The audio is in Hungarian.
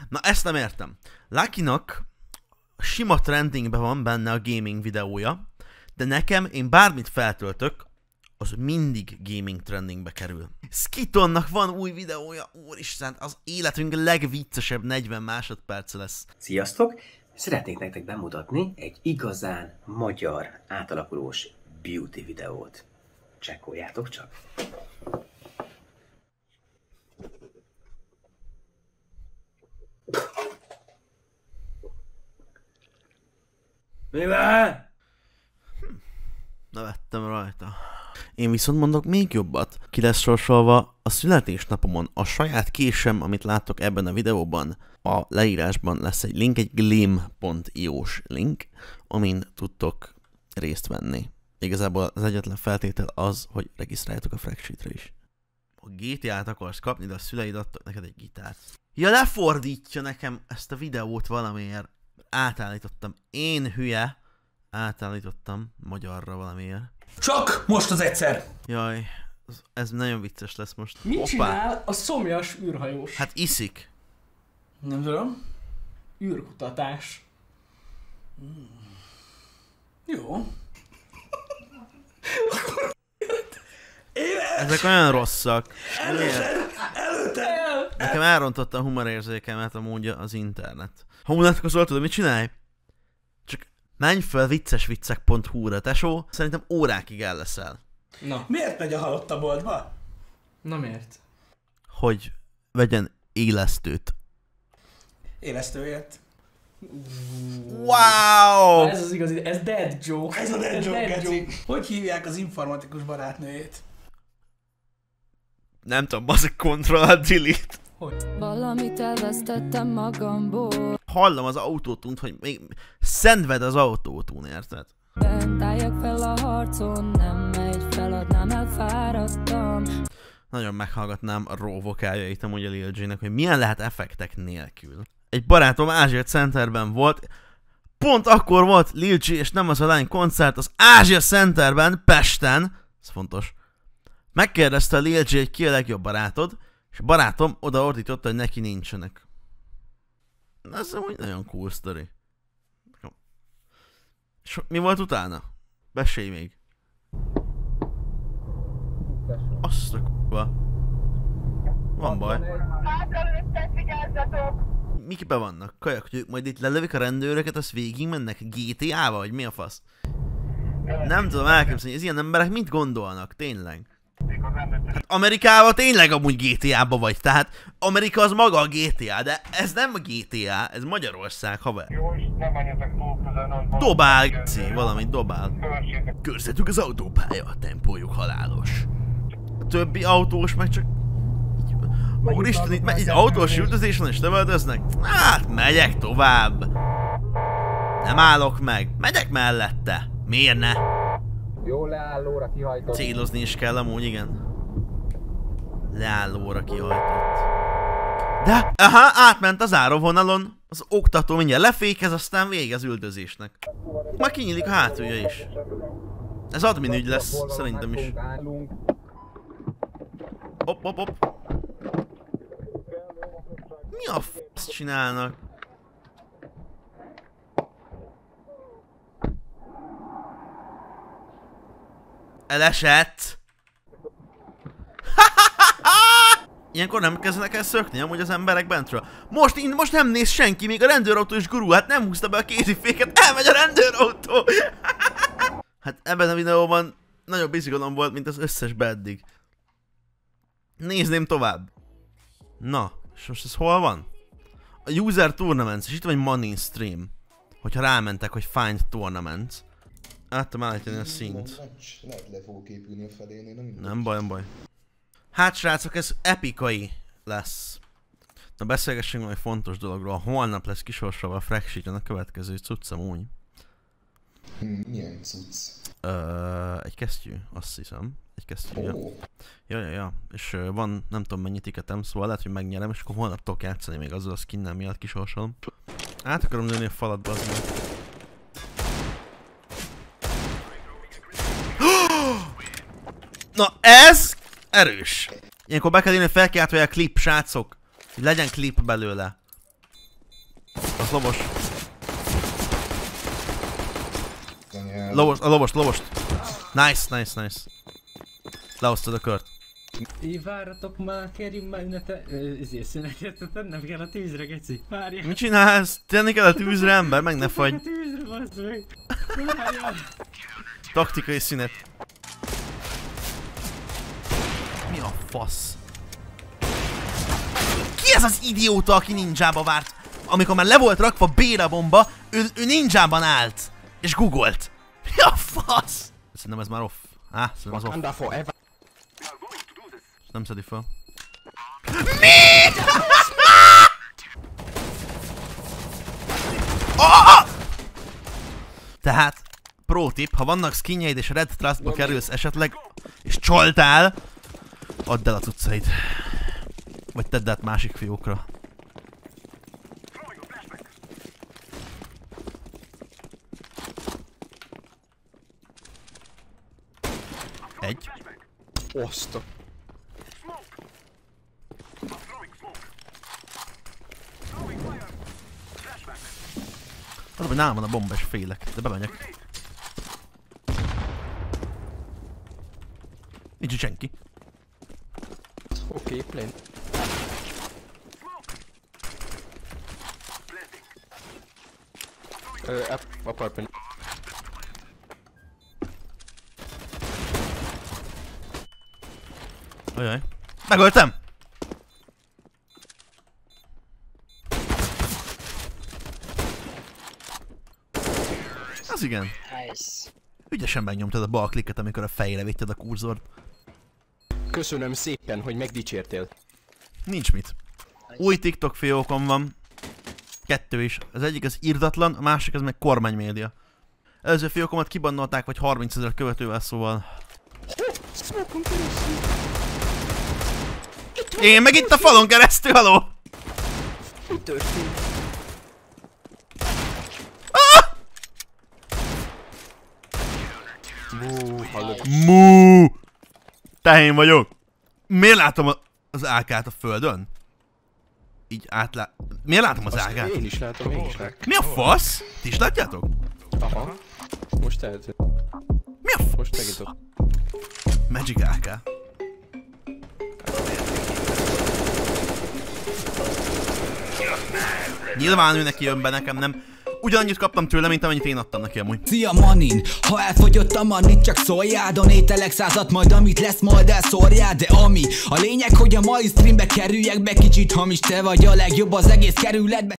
Na ezt nem értem. Luckynak sima trendingben van benne a gaming videója, de nekem, én bármit feltöltök, az mindig gaming trendingbe kerül. Skitonnak van új videója, úristen, az életünk legviccesebb 40 másodperce lesz. Sziasztok! Szeretnék nektek bemutatni egy igazán magyar átalakulós beauty videót. Csekkoljátok csak! Mivel? Nevettem rajta. Én viszont mondok még jobbat. Ki lesz sorsolva a születésnapomon. A saját késem, amit láttok ebben a videóban, a leírásban lesz egy link, egy glim.io-s link, amin tudtok részt venni. Igazából az egyetlen feltétel az, hogy regisztráljatok a Fraggsheetre is. Ha GTA-t akarsz kapni, de a szüleid adtak neked egy gitárt. Ja, lefordítja nekem ezt a videót valamiért. Átállítottam. Én hülye. Átállítottam magyarra valamiért. Csak most az egyszer! Jaj, ez nagyon vicces lesz most. Mit csinál a szomjas űrhajós? Hát iszik. Nem tudom. Űrkutatás. Jó. Ezek olyan rosszak. Előtte! Nekem elrontotta a humorérzékemet amúgy az internet. Ha unatkozol, tudod mit csinálj? Csak menj fel viccesviccek.hu-ra, tesó. Szerintem órákig el leszel. Na. Miért megy a halott a boltba? Na miért? Hogy vegyen élesztőt. Élesztőért. Wow! Ez az igazi, ez dead joke. Ez a dead joke, geci. Hogy hívják az informatikus barátnőjét? Nem tudom, az a Ctrl-Delete. Valamit elvesztettem magamból. Hallom az autótúnt, hogy még szenved az autótún, érted? Bent álljak fel a harcon, nem megy, feladnám, elfáradtam. Nagyon meghallgatnám a raw vokáljait amúgy a Lil J-nek, hogy milyen lehet effektek nélkül. Egy barátom Ázsia Centerben volt, pont akkor volt Lil J és nem az a lány koncert az Ázsia Centerben, Pesten, ez fontos. Megkérdezte a Lil J, hogy ki a legjobb barátod, és a barátom odaordította, hogy neki nincsenek. Ez amúgy nagyon cool sztori. És mi volt utána? Besélj még. Azt a k***ba. Van baj. Mik be vannak? Kajak, hogy majd itt lelövik a rendőröket, azt végig mennek GTA-ba, vagy mi a fasz? Nem tudom elképzelni, ez ilyen emberek mit gondolnak, tényleg? Hát Amerikában tényleg amúgy GTA-ba vagy, tehát Amerika az maga a GTA, de ez nem a GTA, ez Magyarország, haver. Jó, és nem menjetek túl közel, Dobál, g***i, valamit dobál. Körzettük az autópálya, a tempójuk halálos. A többi autós meg csak... Úristen, itt egy autós üldözésen is lövöldöznek? Hát, megyek tovább. Nem állok meg, megyek mellette. Miért ne? Jó leállóra kihajtott. Célozni is kell amúgy, igen. Leállóra kihajtott. De, aha, átment az áróvonalon. Az oktató mindjárt lefékez, aztán végez üldözésnek. Már kinyílik a hátulja is. Ez admin ügy lesz, szerintem is. Hopp, hopp, hopp. Mi a f***t csinálnak? Elesett! Ilyenkor nem kezdenek el szökni amúgy az emberek bentről. Most nem néz senki, még a rendőrautó is gurul, hát nem húzta be a kéziféket, elmegy a rendőrautó! Hát ebben a videóban nagyobb izgalom volt, mint az összes eddig. Nézném tovább. Na, és most ez hol van? A User Tournaments, és itt van egy Money Stream. Hogyha rámentek, hogy Find Tournaments. Át tudom állítani a színt. Lehet le fogok épülni a felén, nem baj, nem baj. Hát srácok, ez epikai lesz. Na beszélgessünk majd fontos dologról. Holnap lesz kisorsolva a Fraggsheeten a következő cuccam úgy. Milyen cucc? Egy kesztyű, azt hiszem. Egy kesztyű, Oh. Ja. És van nem tudom mennyi ticketem, szóval lehet, hogy megnyerem, és akkor holnap tudok játszani még azzal a skinnel miatt kisorsolom. Át akarom lőni a falat, bazd meg. Na ez erős! Ilyenkor be kell írni, fel kell a klip, srácok. Hogy legyen klip belőle. Az lovos. Anyád. Lovost. Nice. Lehoztad a kört. Várjatok már, kérjünk már ünnete... szünetet, tennem kell a tűzre, geci. Várjál. Mit csinálsz? Tenni kell a tűzre, ember, meg ne fagy. A tűzre, bassz meg. Várjál. Taktikai szünet. Mi a fasz? Ki ez az idióta, aki ninjába várt? Amikor már le volt rakva béra bomba, ő ninjában állt. És googolt. Mi a fasz? Szerintem ez már off. Szerintem az off. Nem szedi fel. Mi? Tehát, pro tip, ha vannak skinjeid és Red Trustba kerülsz esetleg, és csaltál, add el a cuccaid. Vagy tedd át másik fiókra. Egy. Osztok. Az, hogy nálam van a bomba és félek, de bemegyek. Nincs itt senki. Oké, plane. Apartment. Ajaj. Megöltem! Az igen. Nice. Ügyesen megnyomtad a bal klikket, amikor a fejére vitted a kurzort. Köszönöm szépen, hogy megdicsértél. Nincs mit. Új TikTok fiókom van. 2 is. Az egyik az irdatlan, a másik az meg kormánymédia. Előző fiókomat kibannolták, vagy 30 000 követővel, szóval... Én meg itt a falon keresztül, haló! Mi történt? Mú! Tehén vagyok! Miért látom az AK-t a földön? Így Miért látom az AK-t? Én is látom. Mi a fasz? Ti is látjátok? Aha. Most tehető. Mi a fasz? Most megítok. Magic AK. Nyilván ő neki jön be, nekem nem. Ugyanannyit kaptam tőle, mint amennyit én adtam neki amúgy. Szia Manin, ha elfogyott a manit, csak szóljál, donételek 100-at, majd amit lesz, majd elszórjál, de ami a lényeg, hogy a mai streambe kerüljek be, kicsit hamis, te vagy a legjobb az egész kerületbe.